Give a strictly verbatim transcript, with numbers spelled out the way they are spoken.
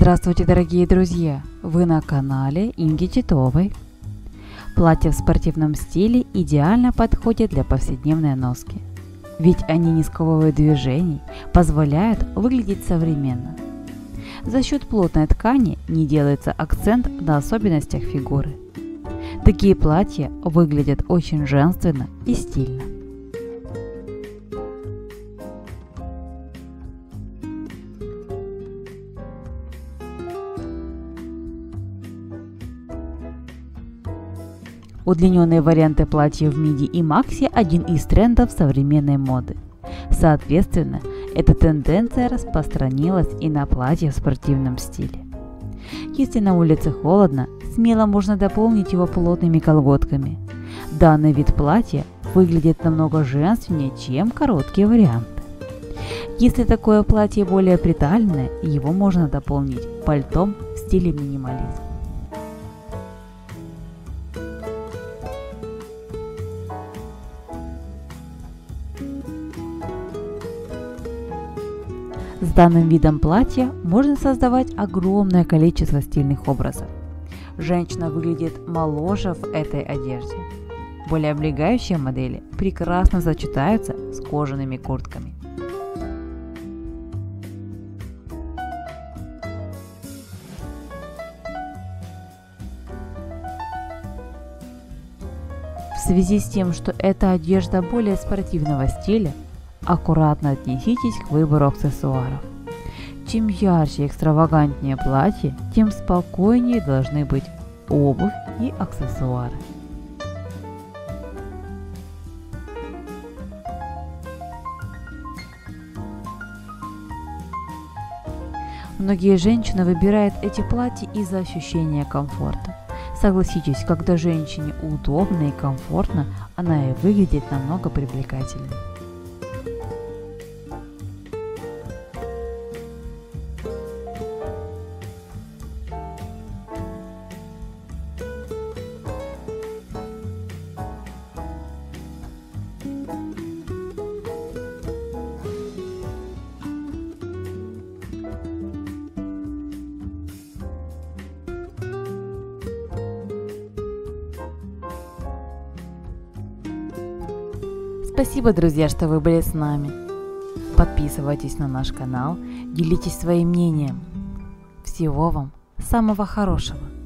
Здравствуйте, дорогие друзья! Вы на канале Инги Титовой. Платья в спортивном стиле идеально подходят для повседневной носки, ведь они не сковывают движений, позволяют выглядеть современно. За счет плотной ткани не делается акцент на особенностях фигуры. Такие платья выглядят очень женственно и стильно. Удлиненные варианты платьев миди и макси – один из трендов современной моды. Соответственно, эта тенденция распространилась и на платья в спортивном стиле. Если на улице холодно, смело можно дополнить его плотными колготками. Данный вид платья выглядит намного женственнее, чем короткие варианты. Если такое платье более приталенное, его можно дополнить пальтом в стиле минимализм. С данным видом платья можно создавать огромное количество стильных образов. Женщина выглядит моложе в этой одежде. Более облегающие модели прекрасно сочетаются с кожаными куртками. В связи с тем, что эта одежда более спортивного стиля, аккуратно отнеситесь к выбору аксессуаров. Чем ярче и экстравагантнее платье, тем спокойнее должны быть обувь и аксессуары. Многие женщины выбирают эти платья из-за ощущения комфорта. Согласитесь, когда женщине удобно и комфортно, она и выглядит намного привлекательнее. Спасибо, друзья, что вы были с нами. Подписывайтесь на наш канал, делитесь своим мнением. Всего вам самого хорошего!